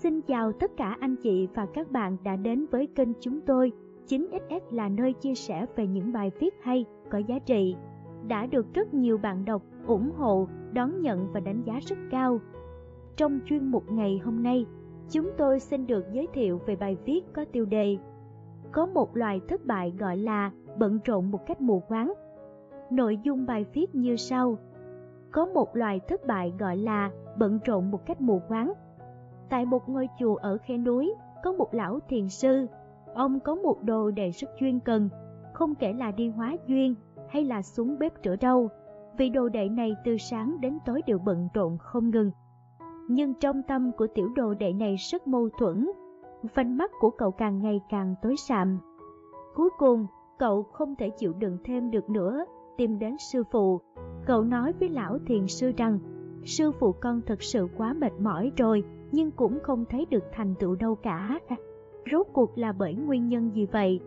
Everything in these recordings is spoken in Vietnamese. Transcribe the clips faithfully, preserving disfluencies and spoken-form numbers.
Xin chào tất cả anh chị và các bạn đã đến với kênh chúng tôi. chín ích ét là nơi chia sẻ về những bài viết hay, có giá trị, đã được rất nhiều bạn đọc ủng hộ, đón nhận và đánh giá rất cao. Trong chuyên mục ngày hôm nay, chúng tôi xin được giới thiệu về bài viết có tiêu đề Có một loài thất bại gọi là bận rộn một cách mù quáng. Nội dung bài viết như sau. Có một loài thất bại gọi là bận rộn một cách mù quáng. Tại một ngôi chùa ở khe núi, có một lão thiền sư. Ông có một đồ đệ rất chuyên cần, không kể là đi hóa duyên hay là xuống bếp rửa rau. Vì đồ đệ này từ sáng đến tối đều bận rộn không ngừng. Nhưng trong tâm của tiểu đồ đệ này rất mâu thuẫn. Vành mắt của cậu càng ngày càng tối sạm. Cuối cùng, cậu không thể chịu đựng thêm được nữa, tìm đến sư phụ. Cậu nói với lão thiền sư rằng, sư phụ con thật sự quá mệt mỏi rồi, nhưng cũng không thấy được thành tựu đâu cả. Rốt cuộc là bởi nguyên nhân gì vậy?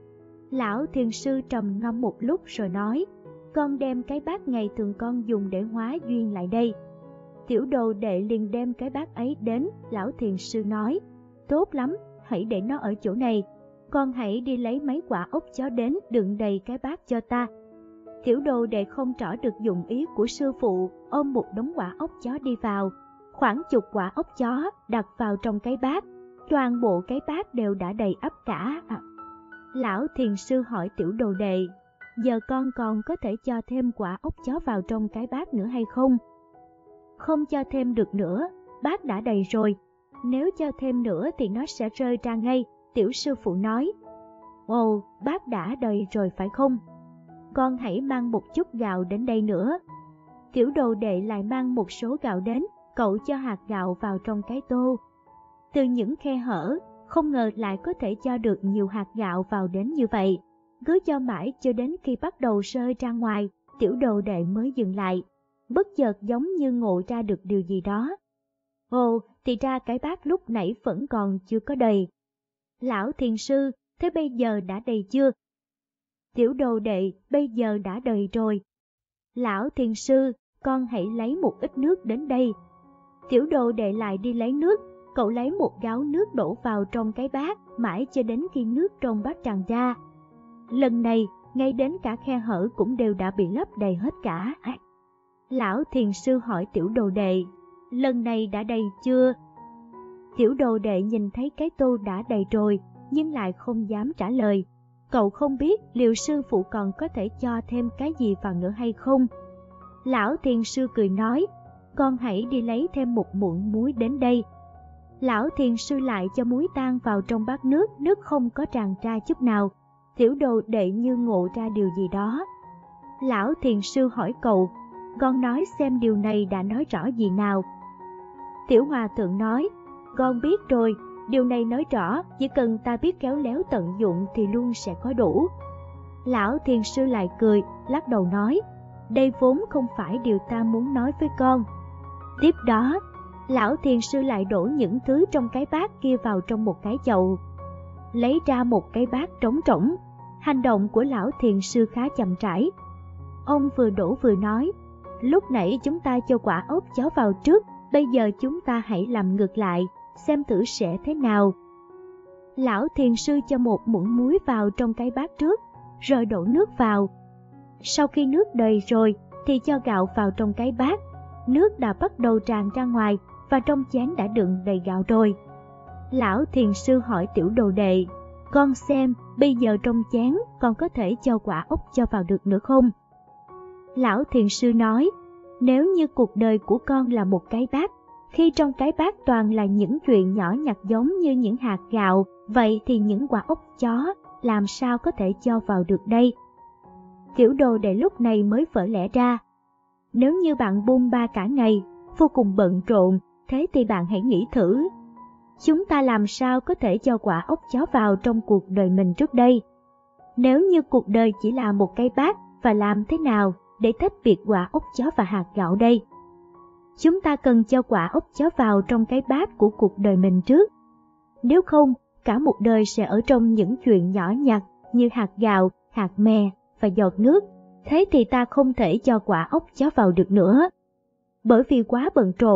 Lão thiền sư trầm ngâm một lúc rồi nói, con đem cái bát ngày thường con dùng để hóa duyên lại đây. Tiểu đồ đệ liền đem cái bát ấy đến. Lão thiền sư nói, tốt lắm, hãy để nó ở chỗ này. Con hãy đi lấy mấy quả ốc chó đến đựng đầy cái bát cho ta. Tiểu đồ đệ không rõ được dụng ý của sư phụ, ôm một đống quả ốc chó đi vào. Khoảng chục quả ốc chó đặt vào trong cái bát, toàn bộ cái bát đều đã đầy ắp cả. À, lão thiền sư hỏi tiểu đồ đệ, giờ con còn có thể cho thêm quả ốc chó vào trong cái bát nữa hay không? Không cho thêm được nữa, bát đã đầy rồi. Nếu cho thêm nữa thì nó sẽ rơi ra ngay. Tiểu sư phụ nói, ồ, bát đã đầy rồi phải không? Con hãy mang một chút gạo đến đây nữa. Tiểu đồ đệ lại mang một số gạo đến. Cậu cho hạt gạo vào trong cái tô. Từ những khe hở, không ngờ lại có thể cho được nhiều hạt gạo vào đến như vậy. Cứ cho mãi cho đến khi bắt đầu rơi ra ngoài, tiểu đồ đệ mới dừng lại. Bất chợt giống như ngộ ra được điều gì đó. Ồ, thì ra cái bát lúc nãy vẫn còn chưa có đầy. Lão thiền sư, thế bây giờ đã đầy chưa? Tiểu đồ đệ, bây giờ đã đầy rồi. Lão thiền sư, con hãy lấy một ít nước đến đây. Tiểu đồ đệ lại đi lấy nước. Cậu lấy một gáo nước đổ vào trong cái bát, mãi cho đến khi nước trong bát tràn ra. Lần này, ngay đến cả khe hở cũng đều đã bị lấp đầy hết cả. Lão thiền sư hỏi tiểu đồ đệ, lần này đã đầy chưa? Tiểu đồ đệ nhìn thấy cái tô đã đầy rồi, nhưng lại không dám trả lời. Cậu không biết liệu sư phụ còn có thể cho thêm cái gì vào nữa hay không. Lão thiền sư cười nói, con hãy đi lấy thêm một muỗng muối đến đây. Lão thiền sư lại cho muối tan vào trong bát nước, nước không có tràn ra chút nào. Tiểu đồ đệ như ngộ ra điều gì đó. Lão thiền sư hỏi cậu, con nói xem điều này đã nói rõ gì nào. Tiểu hòa thượng nói, con biết rồi, điều này nói rõ chỉ cần ta biết khéo léo tận dụng thì luôn sẽ có đủ. Lão thiền sư lại cười, lắc đầu nói, đây vốn không phải điều ta muốn nói với con. Tiếp đó, lão thiền sư lại đổ những thứ trong cái bát kia vào trong một cái chậu. Lấy ra một cái bát trống rỗng. Hành động của lão thiền sư khá chậm rãi. Ông vừa đổ vừa nói, lúc nãy chúng ta cho quả ốc chó vào trước, bây giờ chúng ta hãy làm ngược lại, xem thử sẽ thế nào. Lão thiền sư cho một muỗng muối vào trong cái bát trước, rồi đổ nước vào. Sau khi nước đầy rồi, thì cho gạo vào trong cái bát. Nước đã bắt đầu tràn ra ngoài, và trong chén đã đựng đầy gạo rồi. Lão thiền sư hỏi tiểu đồ đệ, con xem, bây giờ trong chén còn có thể cho quả ốc cho vào được nữa không? Lão thiền sư nói, nếu như cuộc đời của con là một cái bát, khi trong cái bát toàn là những chuyện nhỏ nhặt giống như những hạt gạo, vậy thì những quả ốc chó làm sao có thể cho vào được đây? Tiểu đồ đệ lúc này mới vỡ lẽ ra. Nếu như bạn bôn ba cả ngày, vô cùng bận rộn, thế thì bạn hãy nghĩ thử. Chúng ta làm sao có thể cho quả ốc chó vào trong cuộc đời mình trước đây? Nếu như cuộc đời chỉ là một cái bát, và làm thế nào để tách biệt quả ốc chó và hạt gạo đây? Chúng ta cần cho quả ốc chó vào trong cái bát của cuộc đời mình trước. Nếu không, cả một đời sẽ ở trong những chuyện nhỏ nhặt như hạt gạo, hạt mè và giọt nước. Thế thì ta không thể cho quả ốc chó vào được nữa. Bởi vì quá bận rộn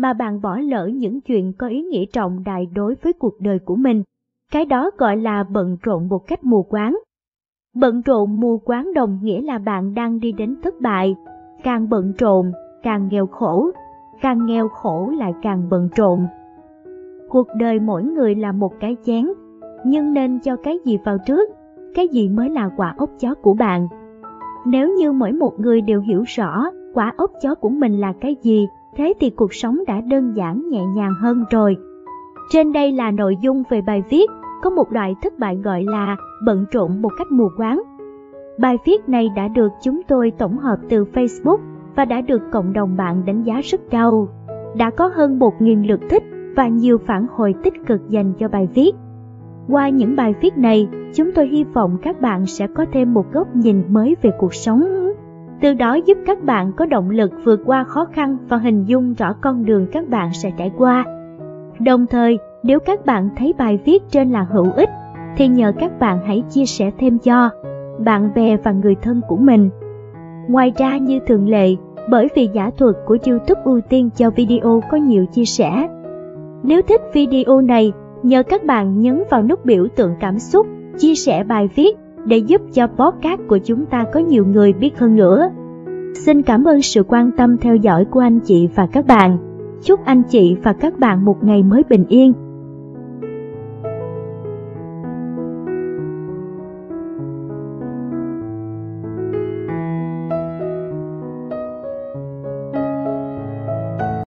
mà bạn bỏ lỡ những chuyện có ý nghĩa trọng đại đối với cuộc đời của mình. Cái đó gọi là bận rộn một cách mù quáng. Bận rộn mù quáng đồng nghĩa là bạn đang đi đến thất bại. Càng bận rộn, càng nghèo khổ. Càng nghèo khổ lại càng bận rộn. Cuộc đời mỗi người là một cái chén, nhưng nên cho cái gì vào trước, cái gì mới là quả ốc chó của bạn. Nếu như mỗi một người đều hiểu rõ quả ốc chó của mình là cái gì, thế thì cuộc sống đã đơn giản nhẹ nhàng hơn rồi. Trên đây là nội dung về bài viết có một loại thất bại gọi là bận rộn một cách mù quáng. Bài viết này đã được chúng tôi tổng hợp từ Facebook và đã được cộng đồng bạn đánh giá rất cao. Đã có hơn một nghìn lượt thích và nhiều phản hồi tích cực dành cho bài viết. Qua những bài viết này, chúng tôi hy vọng các bạn sẽ có thêm một góc nhìn mới về cuộc sống. Từ đó giúp các bạn có động lực vượt qua khó khăn và hình dung rõ con đường các bạn sẽ trải qua. Đồng thời, nếu các bạn thấy bài viết trên là hữu ích, thì nhờ các bạn hãy chia sẻ thêm cho bạn bè và người thân của mình. Ngoài ra như thường lệ, bởi vì giả thuật của YouTube ưu tiên cho video có nhiều chia sẻ. Nếu thích video này, nhờ các bạn nhấn vào nút biểu tượng cảm xúc, chia sẻ bài viết để giúp cho podcast của chúng ta có nhiều người biết hơn nữa. Xin cảm ơn sự quan tâm theo dõi của anh chị và các bạn. Chúc anh chị và các bạn một ngày mới bình yên.